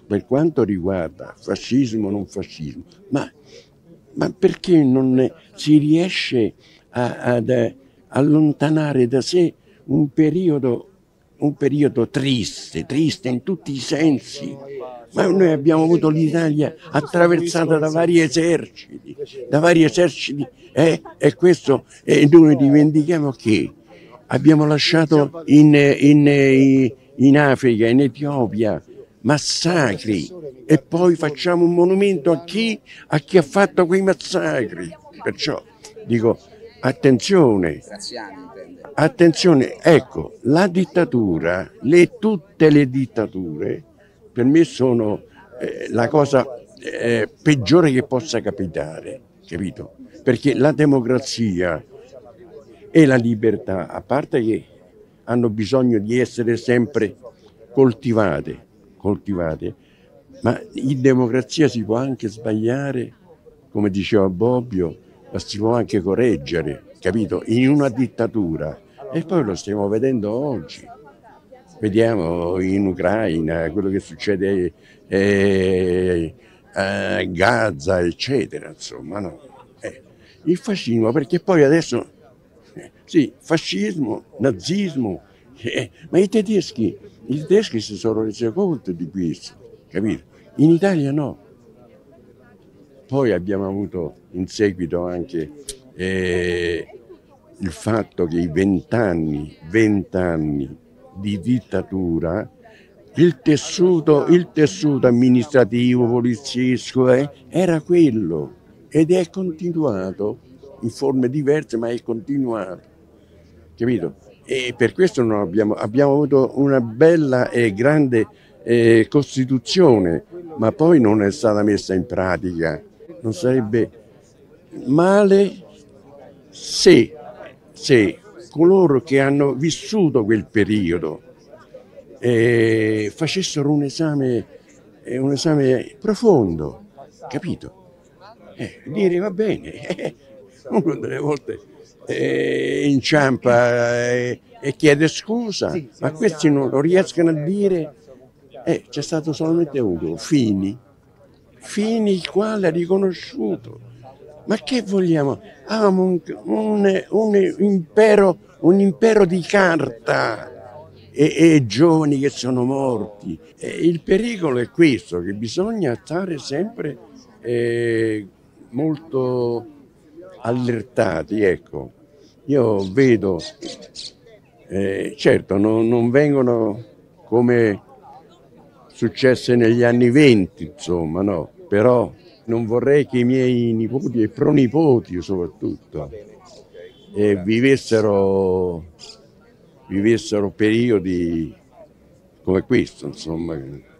per quanto riguarda fascismo o non fascismo, ma perché non si riesce ad allontanare da sé un periodo triste, triste in tutti i sensi? Ma noi abbiamo avuto l'Italia attraversata da vari eserciti, e questo, e noi rivendichiamo che abbiamo lasciato in Africa, in Etiopia, massacri, e poi facciamo un monumento a chi ha fatto quei massacri. Perciò dico, attenzione, attenzione, ecco, la dittatura, tutte le dittature per me sono la cosa peggiore che possa capitare, capito? Perché la democrazia e la libertà, a parte che hanno bisogno di essere sempre coltivate, ma in democrazia si può anche sbagliare, come diceva Bobbio, ma si può anche correggere, capito? In una dittatura. E poi lo stiamo vedendo oggi. Vediamo in Ucraina quello che succede a Gaza, eccetera, insomma, no? Il fascismo, perché poi adesso, sì, fascismo, nazismo, ma i tedeschi si sono resi conto di questo, capito? In Italia no. Poi abbiamo avuto in seguito anche il fatto che i 20 anni di dittatura, il tessuto amministrativo, poliziesco era quello, ed è continuato in forme diverse, ma è continuato, capito? E per questo non abbiamo avuto una bella e grande Costituzione, ma poi non è stata messa in pratica. Non sarebbe male se coloro che hanno vissuto quel periodo facessero un esame profondo, capito? Dire va bene, uno delle volte inciampa e chiede scusa, ma questi non lo riescono a dire. C'è stato solamente uno, Fini il quale ha riconosciuto. Ma che vogliamo? Avevamo un impero di carta e giovani che sono morti. Il pericolo è questo, che bisogna stare sempre molto allertati, ecco. Io vedo, certo, non vengono come successe negli anni '20, insomma, no? Però non vorrei che i miei nipoti e pronipoti soprattutto vivessero periodi come questo, insomma.